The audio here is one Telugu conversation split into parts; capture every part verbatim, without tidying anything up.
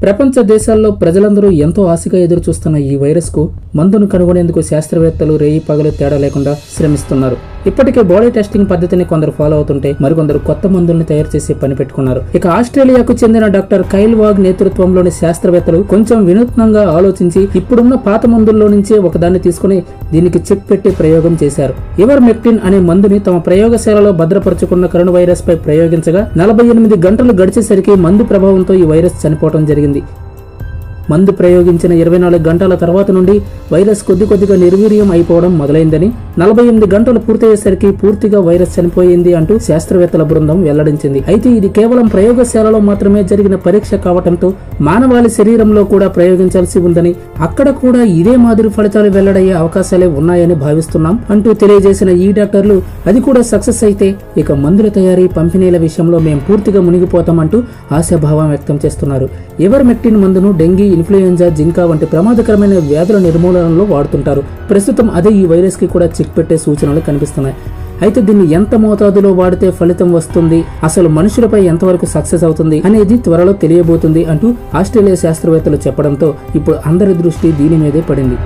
ప్రపంచ దేశాల్లో ప్రజలందరూ ఎంతో ఆశగా ఎదురుచూస్తున్న ఈ వైరస్ కు మందును కనుగొనేందుకు శాస్త్రవేత్తలు రేయి పగలు తేడా లేకుండా శ్రమిస్తున్నారు. ఇప్పటికే బాడీ టెస్టింగ్ పద్ధతిని కొందరు ఫాలో అవుతుంటే మరికొందరు కొత్త మందుల్ని తయారు చేసి పని పెట్టుకున్నారు. ఇక ఆస్ట్రేలియాకు చెందిన డాక్టర్ కైల్ వాగ్ నేతృత్వంలోని శాస్త్రవేత్తలు కొంచెం వినూత్నంగా ఆలోచించి ఇప్పుడున్న పాత మందుల్లో నుంచే ఒకదాన్ని తీసుకుని దీనికి చెక్ పెట్టి ప్రయోగం చేశారు. ఇవర్మెక్టిన్ అనే మందుని తమ ప్రయోగశాలలో భద్రపరుచుకున్న కరోనా వైరస్ పై ప్రయోగించగా నలభై ఎనిమిది గంటలు గడిచేసరికి మందు ప్రభావంతో ఈ వైరస్ చనిపోవడం జరిగింది. మందు ప్రయోగించిన ఇరవై నాలుగు గంటల తర్వాత నుండి వైరస్ కొద్ది కొద్దిగా నిర్వీర్యం అయిపోవడం మొదలైందని, నలభై ఎనిమిది గంటలు పూర్తయ్యేసరికి పూర్తిగా వైరస్ చనిపోయింది అంటూ శాస్త్రవేత్తల బృందం వెల్లడించింది. అయితే ఇది కేవలం ప్రయోగశాలలో మాత్రమే జరిగిన పరీక్ష కావడంతో మానవాళి శరీరంలో కూడా ప్రయోగించాల్సి ఉందని, అక్కడ కూడా ఇదే మాదిరి ఫలితాలు వెల్లడయ్యే అవకాశాలే ఉన్నాయని భావిస్తున్నాం అంటూ తెలియజేసిన ఈ డాక్టర్లు అది కూడా సక్సెస్ అయితే ఇక మందుల తయారీ పంపిణీల విషయంలో మేం పూర్తిగా మునిగిపోతామంటూ ఆశాభావం వ్యక్తం చేస్తున్నారు. ఇవర్మెక్టిన్ మందును డెంగీ, ఇన్ఫ్లుయెంజా, జింకా వంటి ప్రమాదకరమైన వ్యాధుల నిర్మూలనలో వాడుతుంటారు. ప్రస్తుతం అదే ఈ వైరస్ కి కూడా చెక్ పెట్టే సూచనలు కనిపిస్తున్నాయి. అయితే దీన్ని ఎంత మోతాదులో వాడితే ఫలితం వస్తుంది, అసలు మనుషులపై ఎంతవరకు సక్సెస్ అవుతుంది అనేది త్వరలో తెలియబోతుంది అంటూ ఆస్ట్రేలియా శాస్త్రవేత్తలు చెప్పడంతో ఇప్పుడు అందరి దృష్టి దీని మీదే పడింది.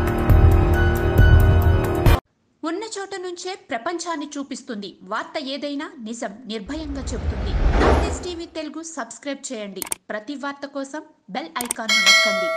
ఉన్న చోట నుంచే ప్రపంచాన్ని చూపిస్తుంది. వార్త ఏదైనా నిజం నిర్భయంగా చెబుతుంది. టీవీ తెలుగు సబ్స్క్రైబ్ చేయండి. ప్రతి వార్త కోసం బెల్ ఐకాన్ నొక్కండి.